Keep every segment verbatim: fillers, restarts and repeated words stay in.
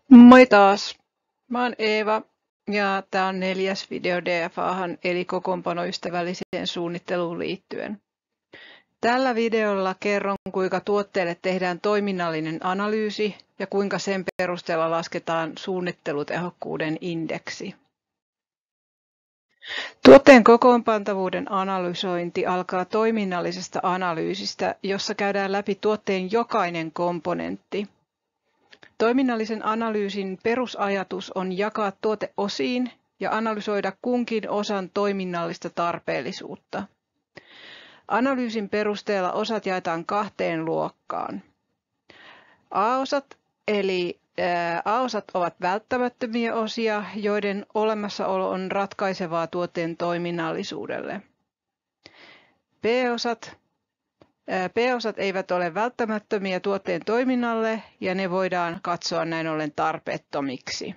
Moi taas! Mä oon Eeva ja tää on neljäs video D F A:han eli kokoonpanoystävälliseen suunnitteluun liittyen. Tällä videolla kerron, kuinka tuotteelle tehdään toiminnallinen analyysi ja kuinka sen perusteella lasketaan suunnittelutehokkuuden indeksi. Tuotteen kokoonpantavuuden analysointi alkaa toiminnallisesta analyysistä, jossa käydään läpi tuotteen jokainen komponentti. Toiminnallisen analyysin perusajatus on jakaa tuote osiin ja analysoida kunkin osan toiminnallista tarpeellisuutta. Analyysin perusteella osat jaetaan kahteen luokkaan. A-osat eli ää, A-osat ovat välttämättömiä osia, joiden olemassaolo on ratkaisevaa tuotteen toiminnallisuudelle. B-osat B-osat eivät ole välttämättömiä tuotteen toiminnalle ja ne voidaan katsoa näin ollen tarpeettomiksi.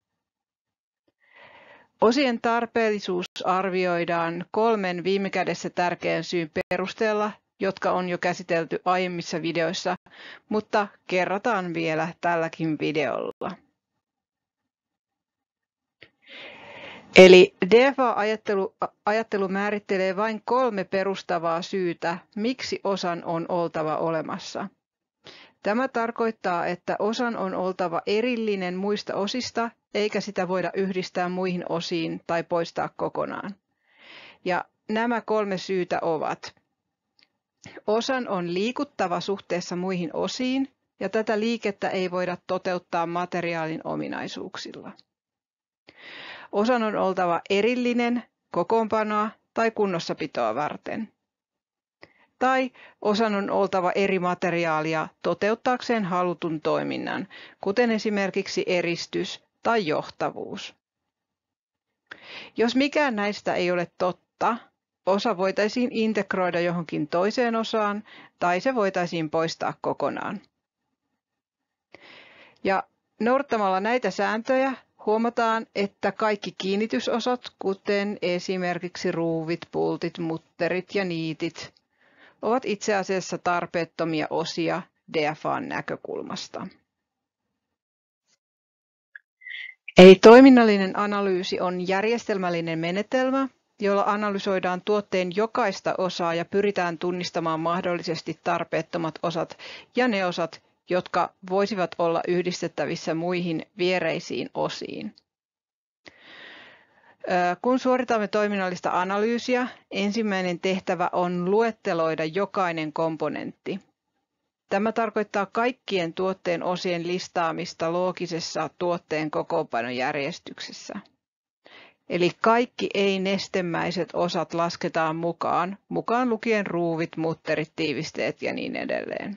Osien tarpeellisuus arvioidaan kolmen viime kädessä tärkeän syyn perusteella, jotka on jo käsitelty aiemmissa videoissa, mutta kerrataan vielä tälläkin videolla. Eli D F A-ajattelu ajattelu määrittelee vain kolme perustavaa syytä, miksi osan on oltava olemassa. Tämä tarkoittaa, että osan on oltava erillinen muista osista, eikä sitä voida yhdistää muihin osiin tai poistaa kokonaan. Ja nämä kolme syytä ovat: osan on liikuttava suhteessa muihin osiin, ja tätä liikettä ei voida toteuttaa materiaalin ominaisuuksilla. Osan on oltava erillinen kokoonpanoa tai kunnossapitoa varten. Tai osan on oltava eri materiaalia toteuttaakseen halutun toiminnan, kuten esimerkiksi eristys tai johtavuus. Jos mikään näistä ei ole totta, osa voitaisiin integroida johonkin toiseen osaan tai se voitaisiin poistaa kokonaan. Ja noudattamalla näitä sääntöjä huomataan, että kaikki kiinnitysosat, kuten esimerkiksi ruuvit, pultit, mutterit ja niitit, ovat itse asiassa tarpeettomia osia D F A:n näkökulmasta. Eli toiminnallinen analyysi on järjestelmällinen menetelmä, jolla analysoidaan tuotteen jokaista osaa ja pyritään tunnistamaan mahdollisesti tarpeettomat osat ja ne osat, jotka voisivat olla yhdistettävissä muihin viereisiin osiin. Kun suoritamme toiminnallista analyysiä, ensimmäinen tehtävä on luetteloida jokainen komponentti. Tämä tarkoittaa kaikkien tuotteen osien listaamista loogisessa tuotteen kokoonpanojärjestyksessä. Eli kaikki ei-nestemäiset osat lasketaan mukaan, mukaan lukien ruuvit, mutterit, tiivisteet ja niin edelleen.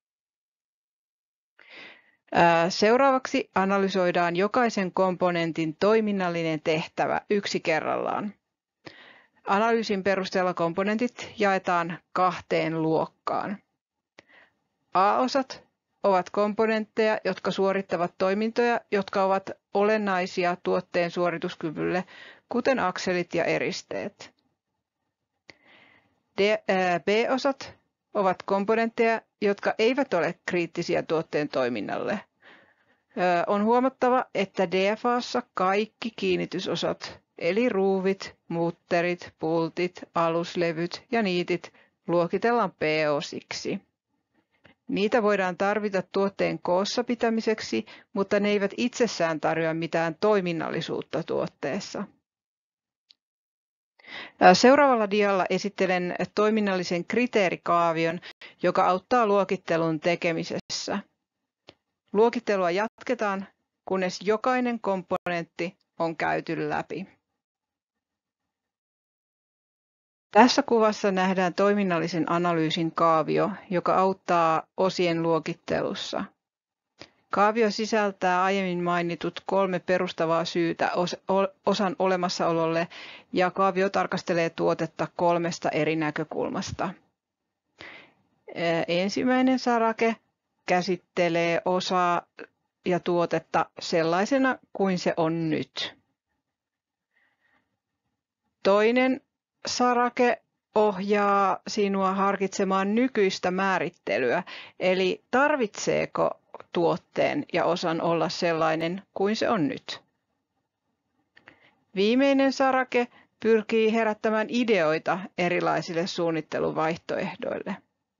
Seuraavaksi analysoidaan jokaisen komponentin toiminnallinen tehtävä yksi kerrallaan. Analyysin perusteella komponentit jaetaan kahteen luokkaan. A-osat ovat komponentteja, jotka suorittavat toimintoja, jotka ovat olennaisia tuotteen suorituskyvylle, kuten akselit ja eristeet. B-osat ovat komponentteja, jotka eivät ole kriittisiä tuotteen toiminnalle. On huomattava, että D F A:ssa kaikki kiinnitysosat, eli ruuvit, mutterit, pultit, aluslevyt ja niitit, luokitellaan B-osiksi. Niitä voidaan tarvita tuotteen koossa pitämiseksi, mutta ne eivät itsessään tarjoa mitään toiminnallisuutta tuotteessa. Seuraavalla dialla esittelen toiminnallisen kriteerikaavion, joka auttaa luokittelun tekemisessä. Luokittelua jatketaan, kunnes jokainen komponentti on käyty läpi. Tässä kuvassa nähdään toiminnallisen analyysin kaavio, joka auttaa osien luokittelussa. Kaavio sisältää aiemmin mainitut kolme perustavaa syytä osan olemassaololle ja kaavio tarkastelee tuotetta kolmesta eri näkökulmasta. Ensimmäinen sarake käsittelee osaa ja tuotetta sellaisena kuin se on nyt. Toinen sarake ohjaa sinua harkitsemaan nykyistä määrittelyä, eli tarvitseeko tuotteen ja osan olla sellainen kuin se on nyt. Viimeinen sarake pyrkii herättämään ideoita erilaisille suunnitteluvaihtoehdoille.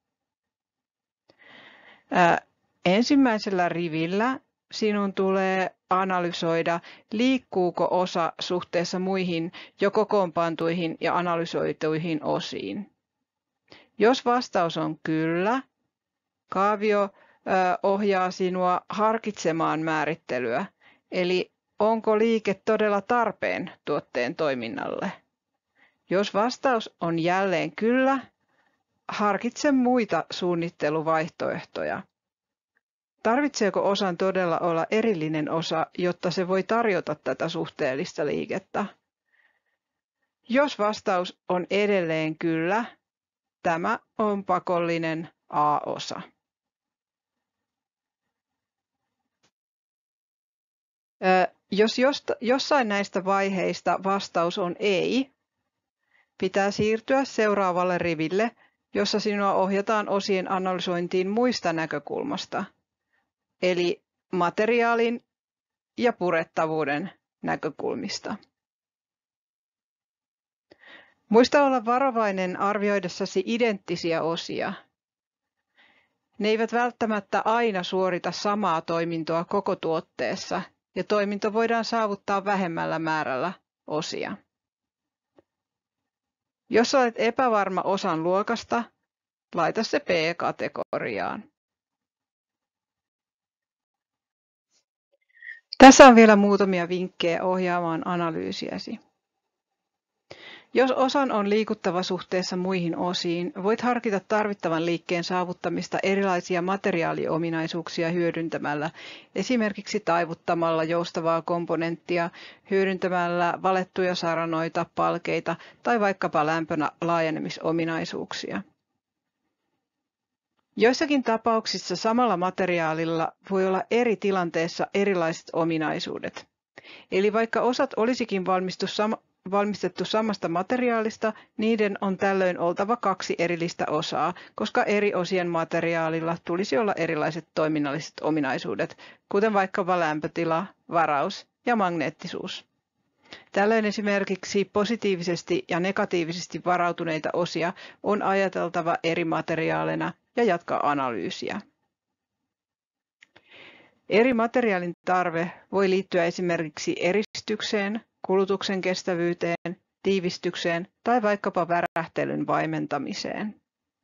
Ää, ensimmäisellä rivillä sinun tulee analysoida, liikkuuko osa suhteessa muihin jo kokoonpantuihin ja analysoituihin osiin. Jos vastaus on kyllä, kaavio ää, ohjaa sinua harkitsemaan määrittelyä, eli onko liike todella tarpeen tuotteen toiminnalle. Jos vastaus on jälleen kyllä, harkitse muita suunnitteluvaihtoehtoja. Tarvitseeko osan todella olla erillinen osa, jotta se voi tarjota tätä suhteellista liikettä? Jos vastaus on edelleen kyllä, tämä on pakollinen A-osa. Jos jossain näistä vaiheista vastaus on ei, pitää siirtyä seuraavalle riville, jossa sinua ohjataan osien analysointiin muista näkökulmasta, eli materiaalin ja purettavuuden näkökulmista. Muista olla varovainen arvioidessasi identtisiä osia. Ne eivät välttämättä aina suorita samaa toimintoa koko tuotteessa, ja toiminto voidaan saavuttaa vähemmällä määrällä osia. Jos olet epävarma osan luokasta, laita se B-kategoriaan. Tässä on vielä muutamia vinkkejä ohjaamaan analyysiäsi. Jos osan on liikuttava suhteessa muihin osiin, voit harkita tarvittavan liikkeen saavuttamista erilaisia materiaaliominaisuuksia hyödyntämällä, esimerkiksi taivuttamalla joustavaa komponenttia, hyödyntämällä valettuja saranoita, palkeita tai vaikkapa lämpönä laajenemisominaisuuksia. Joissakin tapauksissa samalla materiaalilla voi olla eri tilanteessa erilaiset ominaisuudet. Eli vaikka osat olisikin valmistu sama valmistettu samasta materiaalista, niiden on tällöin oltava kaksi erillistä osaa, koska eri osien materiaalilla tulisi olla erilaiset toiminnalliset ominaisuudet, kuten vaikkapa lämpötila, varaus ja magneettisuus. Tällöin esimerkiksi positiivisesti ja negatiivisesti varautuneita osia on ajateltava eri materiaaleina ja jatkaa analyysiä. Eri materiaalin tarve voi liittyä esimerkiksi eristykseen, kulutuksen kestävyyteen, tiivistykseen tai vaikkapa värähtelyn vaimentamiseen.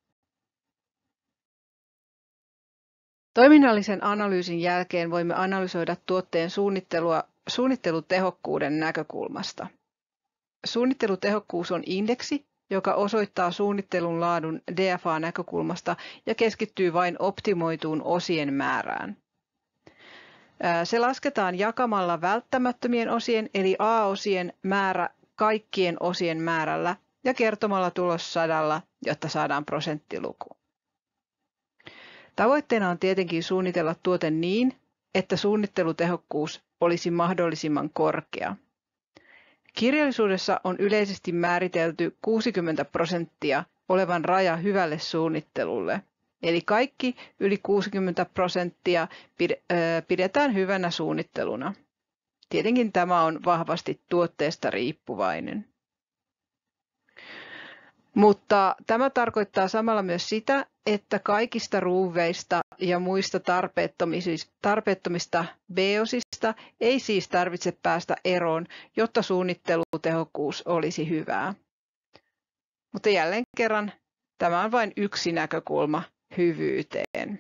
Toiminnallisen analyysin jälkeen voimme analysoida tuotteen suunnittelua suunnittelutehokkuuden näkökulmasta. Suunnittelutehokkuus on indeksi, joka osoittaa suunnittelun laadun D F A-näkökulmasta ja keskittyy vain optimoituun osien määrään. Se lasketaan jakamalla välttämättömien osien eli A-osien määrä kaikkien osien määrällä ja kertomalla tulos sadalla, jotta saadaan prosenttiluku. Tavoitteena on tietenkin suunnitella tuote niin, että suunnittelutehokkuus olisi mahdollisimman korkea. Kirjallisuudessa on yleisesti määritelty kuusikymmentä prosenttia olevan raja hyvälle suunnittelulle. Eli kaikki yli kuusikymmentä prosenttia pidetään hyvänä suunnitteluna. Tietenkin tämä on vahvasti tuotteesta riippuvainen. Mutta tämä tarkoittaa samalla myös sitä, että kaikista ruuveista ja muista tarpeettomista B-osista ei siis tarvitse päästä eroon, jotta suunnittelutehokkuus olisi hyvää. Mutta jälleen kerran tämä on vain yksi näkökulma hyvyyteen.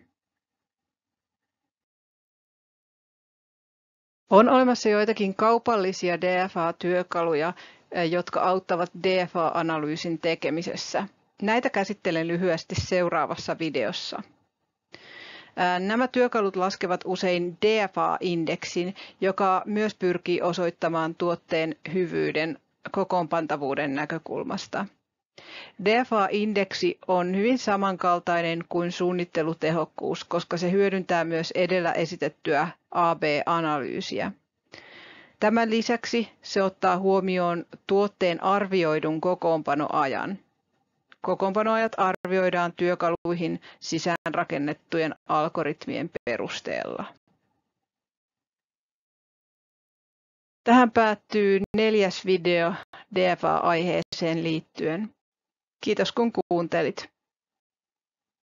On olemassa joitakin kaupallisia D F A-työkaluja, jotka auttavat D F A-analyysin tekemisessä. Näitä käsittelen lyhyesti seuraavassa videossa. Nämä työkalut laskevat usein D F A-indeksin, joka myös pyrkii osoittamaan tuotteen hyvyyden kokoonpantavuuden näkökulmasta. D F A-indeksi on hyvin samankaltainen kuin suunnittelutehokkuus, koska se hyödyntää myös edellä esitettyä A B-analyysiä. Tämän lisäksi se ottaa huomioon tuotteen arvioidun kokoonpanoajan. Kokoonpanoajat arvioidaan työkaluihin sisäänrakennettujen algoritmien perusteella. Tähän päättyy neljäs video D F A-aiheeseen liittyen. Kiitos kun kuuntelit.